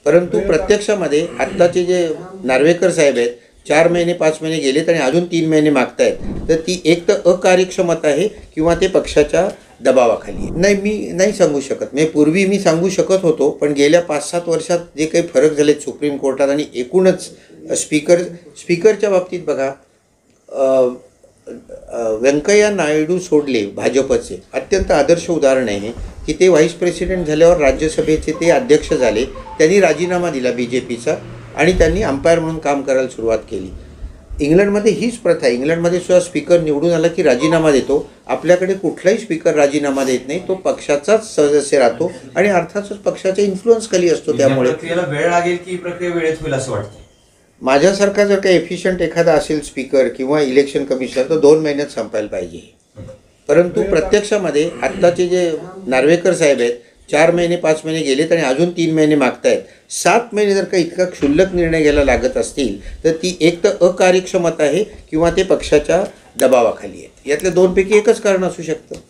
परंतु प्रत्यक्षामध्ये आत्ताचे जे नार्वेकर साहेब आहेत 4 महिने 5 महिने गेलेत आणि अजून 3 महिने मागतायत, तर ती एक तर अकार्यक्षमता आहे किंवा ते पक्षाच्या दबावाखाली आहे. नाही, मी नाही सांगू शकत. म्हणजे पूर्वी मी सांगू शकत होतो, पण गेल्या 5-7 वर्षात जे काही फरक झालेत सुप्रीम कोर्टात आणि एकूणच स्पीकरच्या बाबतीत बघा, व्यंकय्या नायडू सोडले भाजपचे अत्यंत आदर्श उदाहरण आहे की ते व्हाईस प्रेसिडेंट झाल्यावर राज्यसभेचे ते अध्यक्ष झाले. त्यांनी राजीनामा दिला BJPचा आणि त्यांनी अंपायर म्हणून काम करायला सुरुवात केली. इंग्लंडमध्ये हीच प्रथा आहे. इंग्लंडमध्ये सुद्धा स्पीकर निवडून आला की राजीनामा देतो. आपल्याकडे कुठलाही स्पीकर राजीनामा देत नाही, तो पक्षाचाच सदस्य राहतो आणि अर्थातच पक्षाच्या इन्फ्लुअन्स खाली असतो. त्यामुळे वेळ लागेल की प्रक्रिया वेळेत होईल असं वाटतं. माझ्यासारखा जर काही एफिशियंट एखादा असेल स्पीकर किंवा इलेक्शन कमिशनर तर 2 महिन्यात संपायला पाहिजे. परंतु प्रत्यक्षामध्ये आत्ताचे जे नार्वेकर साहेब आहेत 4 महिने 5 महिने गेलेत आणि अजून 3 महिने मागतायत. 7 महिने जर का इतका क्षुल्लक निर्णय घ्यायला लागत असतील, तर ती एक तर अकार्यक्षमता आहे किंवा ते पक्षाच्या दबावाखाली आहेत. यातल्या 2 पैकी एकच कारण असू शकतं.